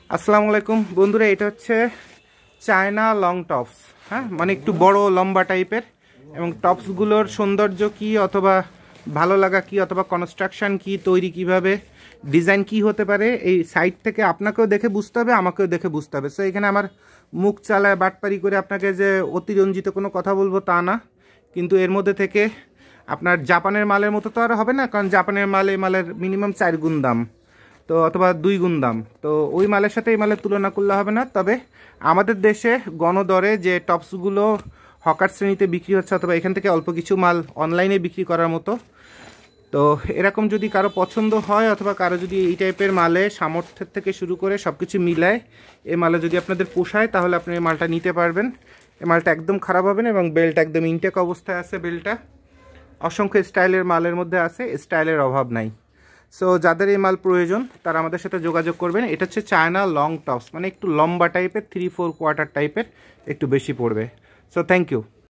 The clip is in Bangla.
আসসালামু আলাইকুম বন্ধুরা, এটা হচ্ছে চায়না লং টপস। হ্যাঁ, মানে একটু বড় লম্বা টাইপের, এবং টপসগুলোর সৌন্দর্য কি অথবা ভালো লাগা কি অথবা কনস্ট্রাকশন কি, তৈরি কিভাবে, ডিজাইন কি হতে পারে, এই সাইড থেকে আপনাকেও দেখে বুঝতে হবে, আমাকেও দেখে বুঝতে হবে। সো এখানে আমার মুখ চালায় বাটপারি করে আপনাকে যে অতিরঞ্জিত কোনো কথা বলবো তা না, কিন্তু এর মধ্যে থেকে আপনার জাপানের মালের মতো তো আর হবে না, কারণ জাপানের মাল এই মালের মিনিমাম 4 গুণ দাম, তো অথবা 2 গুণ দাম, তো ওই মালের সাথে এই মালের তুলনা করলে হবে না। তবে আমাদের দেশে গণদরে যে টপসগুলো হকার শ্রেণীতে বিক্রি হচ্ছে, অথবা এখান থেকে অল্প কিছু মাল অনলাইনে বিক্রি করার মতো, তো এরকম যদি কারো পছন্দ হয় অথবা কারো যদি এই টাইপের মালে সামর্থ্যের থেকে শুরু করে সব কিছু মিলায় এই মালে যদি আপনাদের পোষায়, তাহলে আপনি এই মালটা নিতে পারবেন। এই মালটা একদম খারাপ হবে না, এবং বেল্ট একদম ইনটেক অবস্থায় আছে। বেল্টটা অসংখ্য স্টাইলের মালের মধ্যে আছে, স্টাইলের অভাব নাই। সো যাদের এই মাল প্রয়োজন তারা আমাদের সাথে যোগাযোগ করবেন। এটা হচ্ছে চায়না লং টপস, মানে একটু লম্বা টাইপের, 3-4 কোয়ার্টার টাইপের, একটু বেশি পড়বে। So thank you.